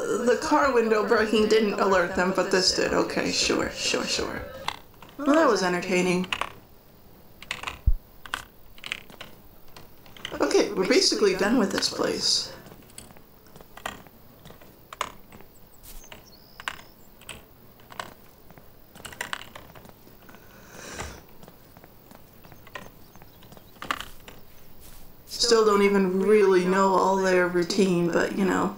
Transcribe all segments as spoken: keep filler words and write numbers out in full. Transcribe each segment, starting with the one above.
the car window breaking didn't alert them, but this did. Okay, sure, sure, sure. Well, that was entertaining. Okay, we're basically done with this place. Still don't even really know all their routine, but you know.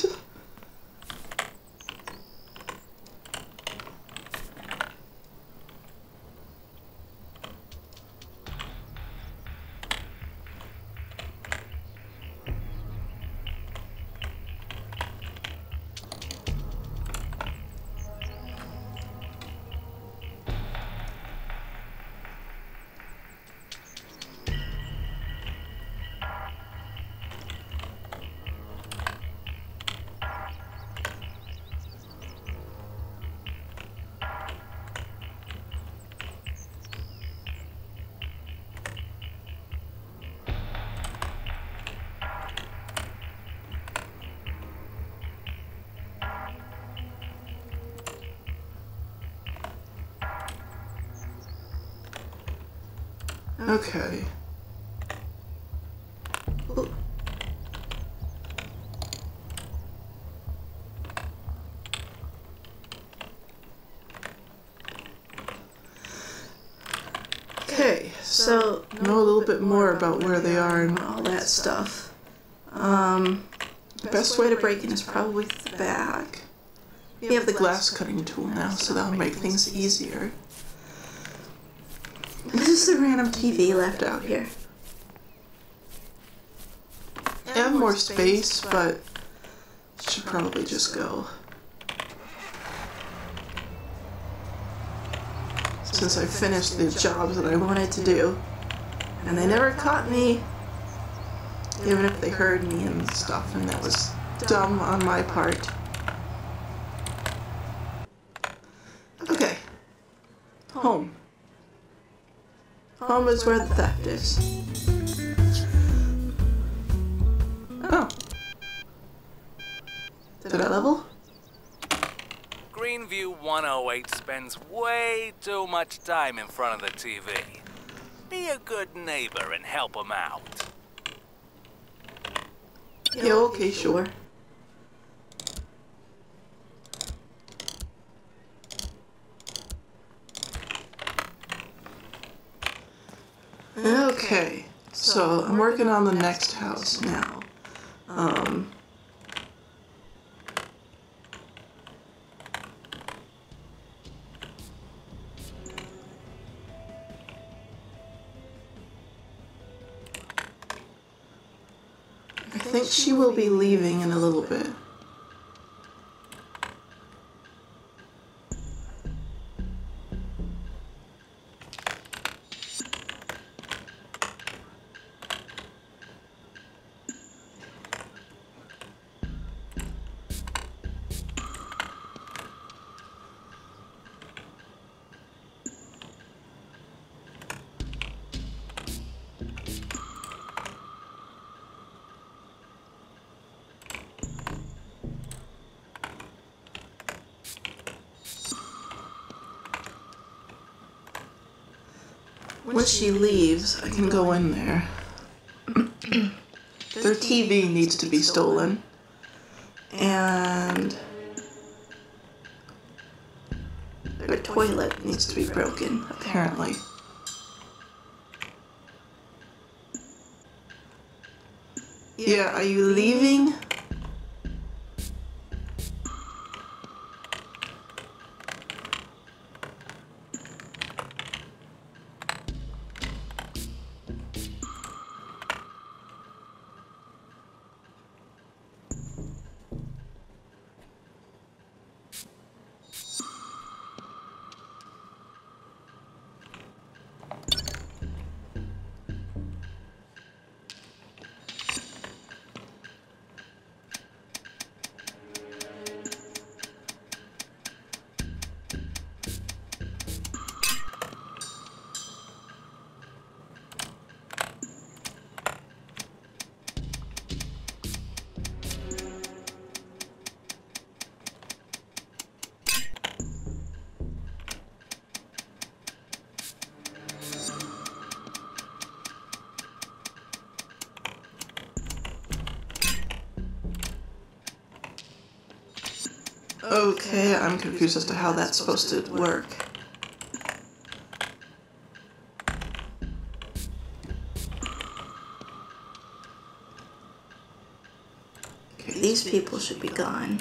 Okay. Ooh. Okay, so know a little bit more about where they are and all that stuff. Um, the best way to break in is probably the back. We have the glass cutting tool now, so that'll make things easier. This is the random T V left out here. I have more space, but should probably just go. Since I finished the jobs that I wanted to do. And they never caught me, even if they heard me and stuff, and that was dumb on my part. Okay. Home. Home is where the theft is. Oh. Did I level? Greenview one oh eight spends way too much time in front of the T V. Be a good neighbor and help him out. Yeah, okay, sure. Okay, so I'm working on the next house now. Um, I think she will be leaving in a little bit. When she leaves, I can go in there. Their T V needs to be stolen. And their toilet needs to be broken, apparently. Yeah, are you leaving? Okay, I'm confused as to how that's supposed to work. Okay, these people should be gone.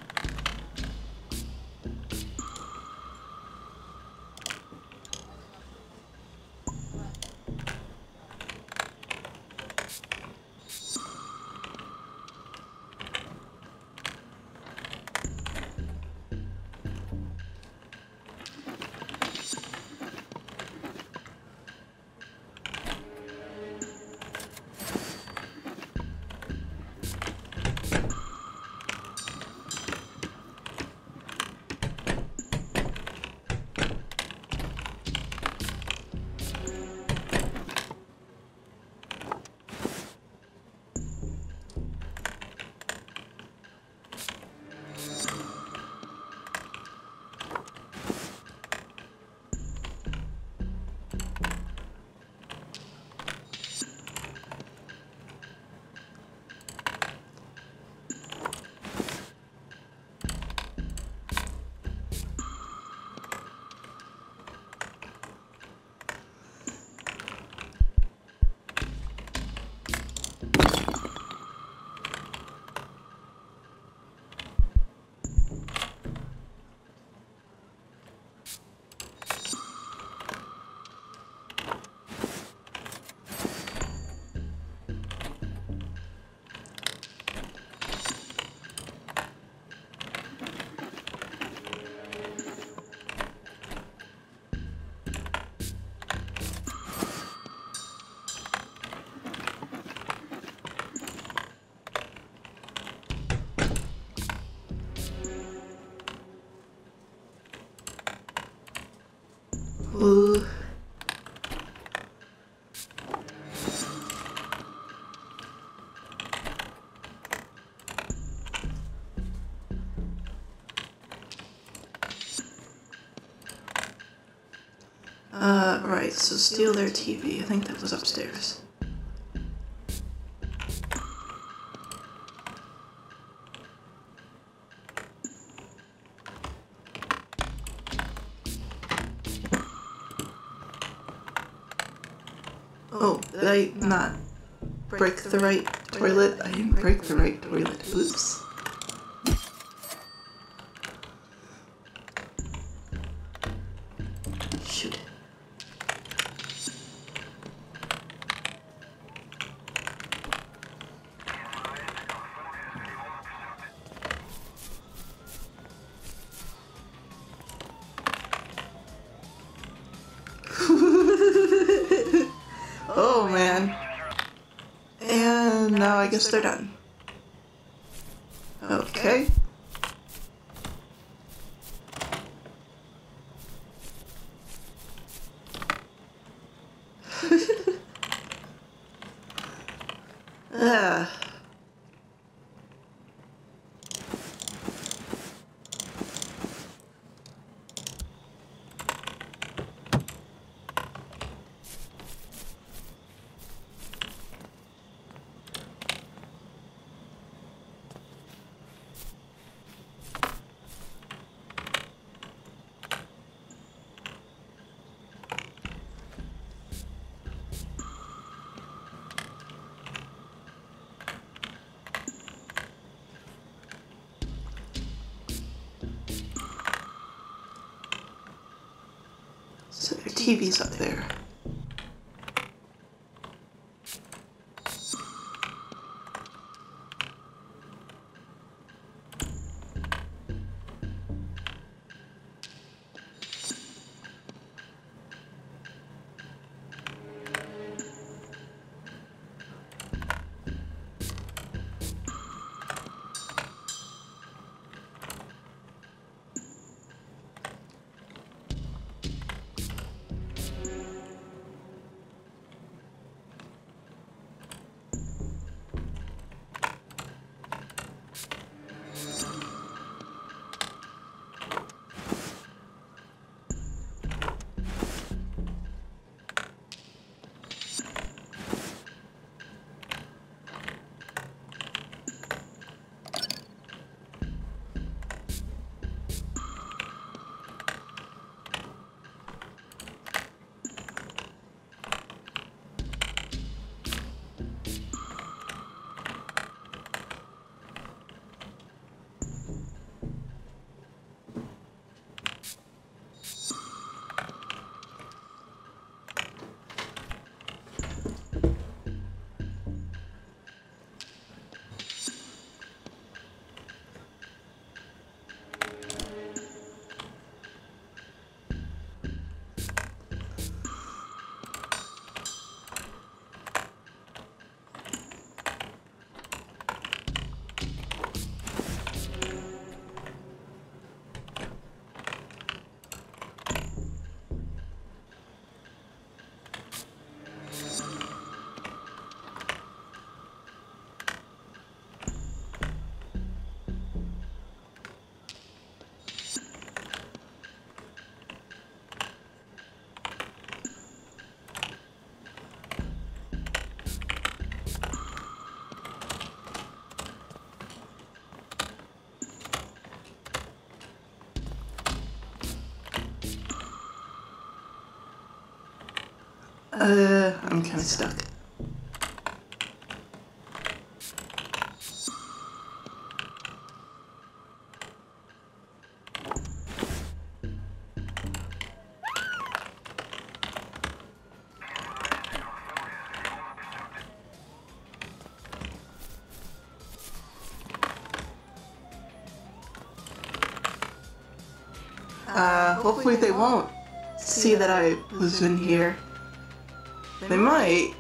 Ooh. Uh, right, so steal their T V. I think that was upstairs. Oh, did I not break the right toilet? I didn't break the right toilet. Oops. Shoot. Oh man. And now I guess they're done. Okay. Ah. So their T V's up there. Uh, I'm kind of stuck. Uh, hopefully they won't see that I was in here. They might.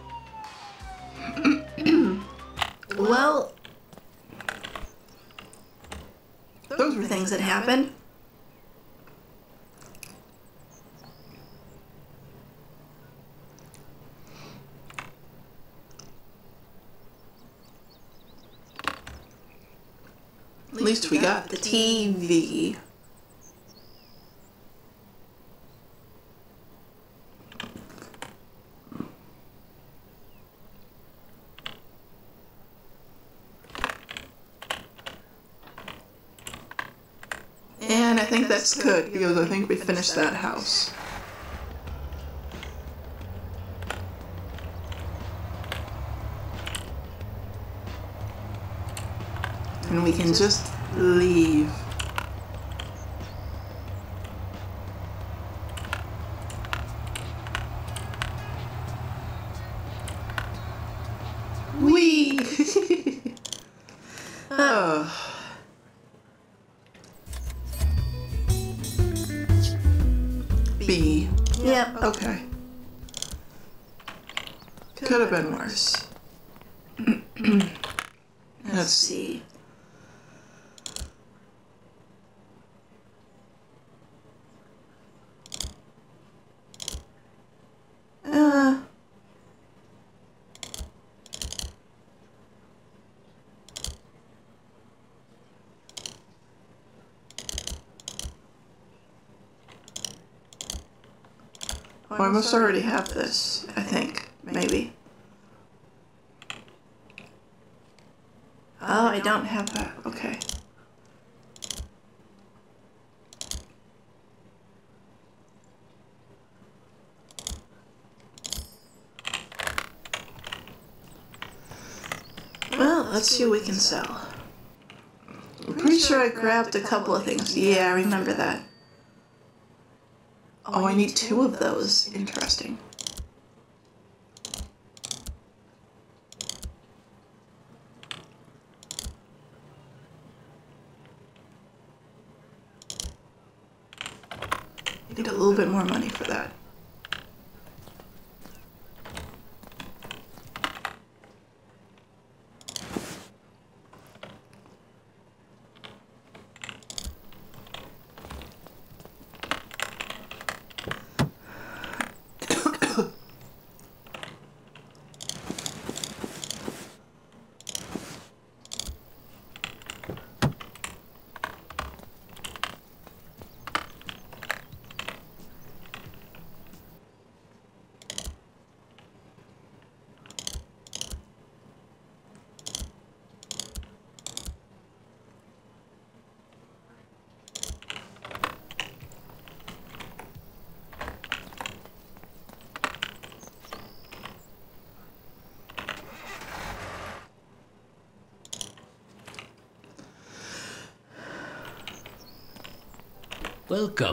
Well, those were things that happened. At least we got the T V. And I think that's good, because I think we finished that house. And we can just leave. Whee! Oh. B. Yep. Okay. Could have been worse. Let's see. Uh. Oh, I must already have this, I think. Maybe. Oh, I don't have that. Okay. Well, let's see what we can sell. I'm pretty sure I grabbed a couple of things. Yeah, I remember that. Oh, I need two of those. Interesting. I need a little bit more money for that. Welcome.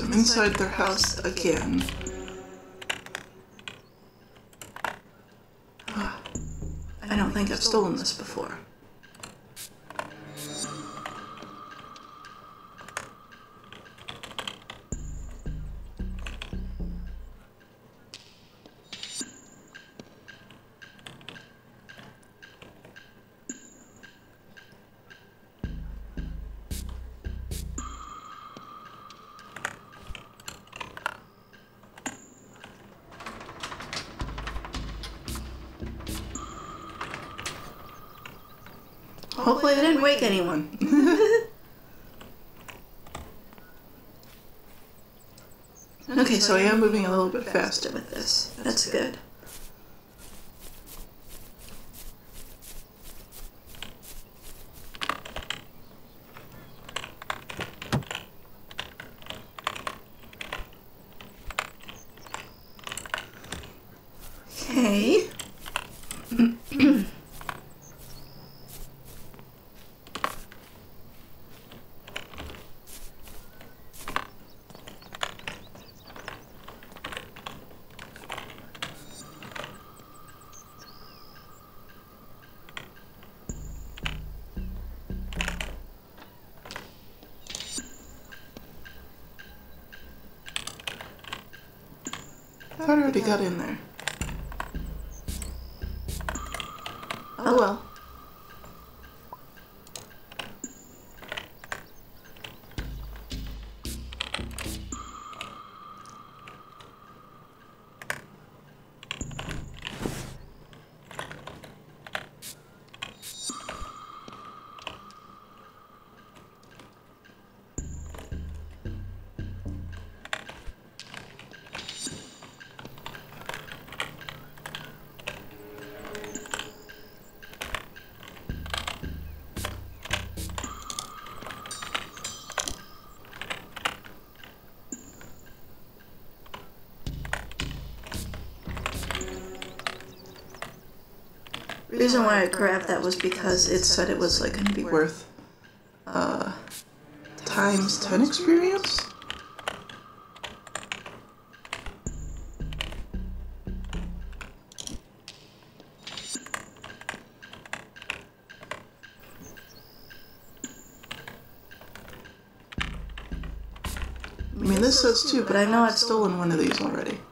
I'm inside their house again. I don't think I've stolen this before. Hopefully I didn't wake anyone. Okay, so I am moving a little bit faster With this. That's good. Okay. I thought I already got in there. Oh well. The reason why I grabbed that was because it said it was like going to be worth uh, times ten experience. I mean, this says two, but I know I've stolen one of these already.